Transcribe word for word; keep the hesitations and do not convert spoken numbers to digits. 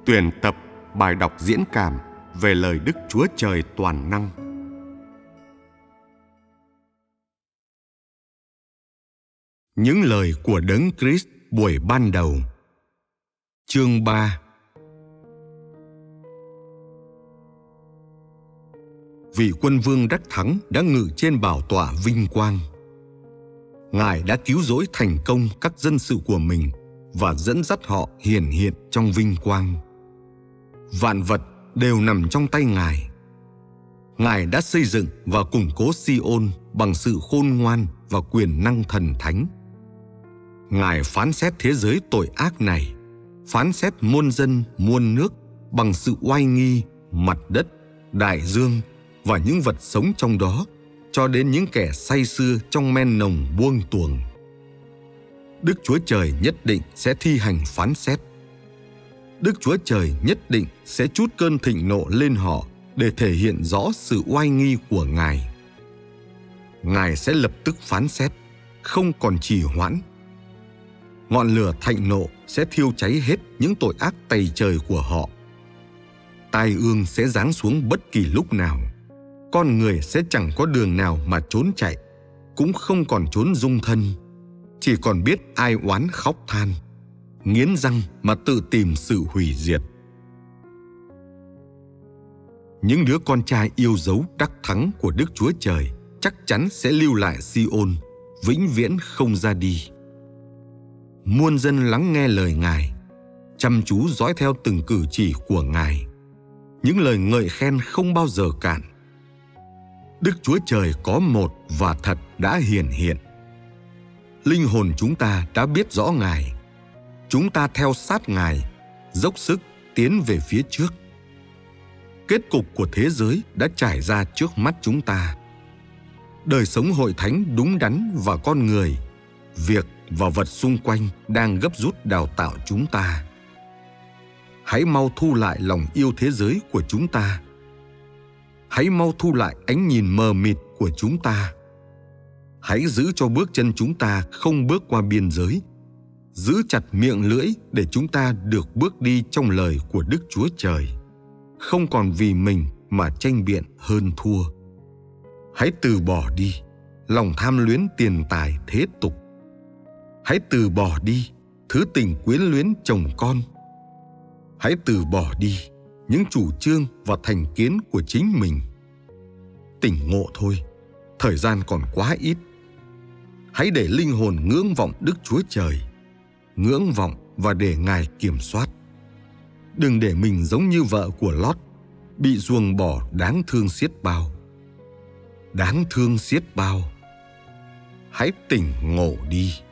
Tuyển tập bài đọc diễn cảm về lời Đức Chúa Trời toàn năng. Những lời của Đấng Christ buổi ban đầu. Chương ba. Vị quân vương đắc thắng đã ngự trên bảo tọa vinh quang. Ngài đã cứu rỗi thành công các dân sự của mình và dẫn dắt họ hiển hiện trong vinh quang. Vạn vật đều nằm trong tay Ngài. Ngài đã xây dựng và củng cố Si-ôn bằng sự khôn ngoan và quyền năng thần thánh. Ngài phán xét thế giới tội ác này, phán xét muôn dân muôn nước bằng sự oai nghi, mặt đất, đại dương và những vật sống trong đó, cho đến những kẻ say sưa trong men nồng buông tuồng. Đức Chúa Trời nhất định sẽ thi hành phán xét. Đức Chúa Trời nhất định sẽ trút cơn thịnh nộ lên họ để thể hiện rõ sự oai nghi của Ngài. Ngài sẽ lập tức phán xét, không còn trì hoãn. Ngọn lửa thạnh nộ sẽ thiêu cháy hết những tội ác tày trời của họ. Tai ương sẽ giáng xuống bất kỳ lúc nào. Con người sẽ chẳng có đường nào mà trốn chạy, cũng không còn trốn dung thân, chỉ còn biết ai oán khóc than, nghiến răng mà tự tìm sự hủy diệt. Những đứa con trai yêu dấu đắc thắng của Đức Chúa Trời chắc chắn sẽ lưu lại Si-ôn, vĩnh viễn không ra đi. Muôn dân lắng nghe lời Ngài, chăm chú dõi theo từng cử chỉ của Ngài. Những lời ngợi khen không bao giờ cạn. Đức Chúa Trời có một và thật đã hiển hiện. Linh hồn chúng ta đã biết rõ Ngài. Chúng ta theo sát Ngài, dốc sức tiến về phía trước. Kết cục của thế giới đã trải ra trước mắt chúng ta. Đời sống hội thánh đúng đắn và con người, việc và vật xung quanh đang gấp rút đào tạo chúng ta. Hãy mau thu lại lòng yêu thế giới của chúng ta. Hãy mau thu lại ánh nhìn mờ mịt của chúng ta. Hãy giữ cho bước chân chúng ta không bước qua biên giới. Giữ chặt miệng lưỡi để chúng ta được bước đi trong lời của Đức Chúa Trời, không còn vì mình mà tranh biện hơn thua. Hãy từ bỏ đi lòng tham luyến tiền tài thế tục. Hãy từ bỏ đi thứ tình quyến luyến chồng con. Hãy từ bỏ đi những chủ trương và thành kiến của chính mình. Tỉnh ngộ thôi, thời gian còn quá ít. Hãy để linh hồn ngưỡng vọng Đức Chúa Trời, ngưỡng vọng và để Ngài kiểm soát. Đừng để mình giống như vợ của Lót, bị ruồng bỏ đáng thương xiết bao. Đáng thương xiết bao. Hãy tỉnh ngộ đi.